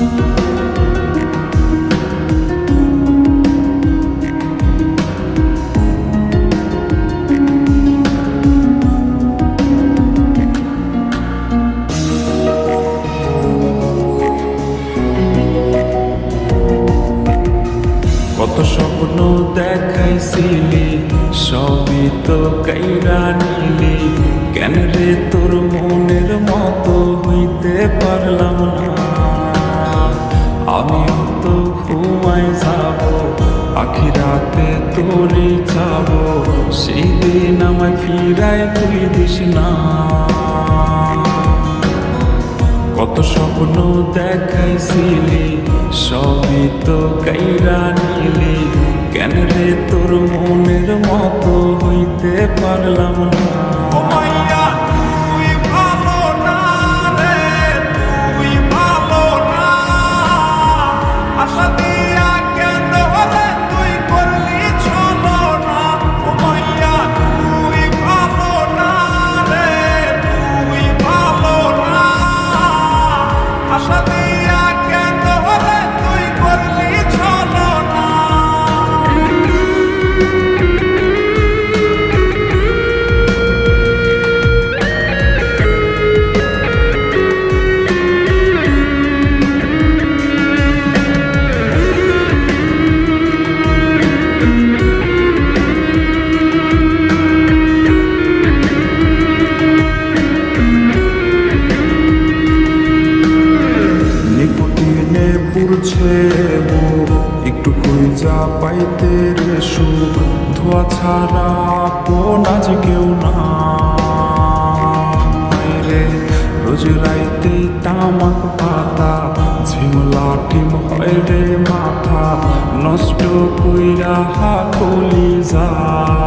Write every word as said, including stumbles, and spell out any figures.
কত স্বপ্ন দেখাইছিলি সবই তো কাইরা নিলি, কেন রে তোর মনের মতো হইতে পারলাম না। আমিও তো ঘুমাই যাব, আখিরাতে তোরই যাব, সেই দিন আমায় ফিরায় তুই দিস না। কত স্বপ্ন দেখাইছিলি সবই তো কাইরা নিলি, কেন রে তোর মনের মতো হইতে পারলাম না। একটু খুঁজা পাইতে রে সুখ, ধোয়া ছাড়া আপন আজ কেউ না রে। রোজ রাইতে তামাক পাতা ঝিমলা টিম হয় রে মাথা, নষ্ট কইরা হাকলি যা।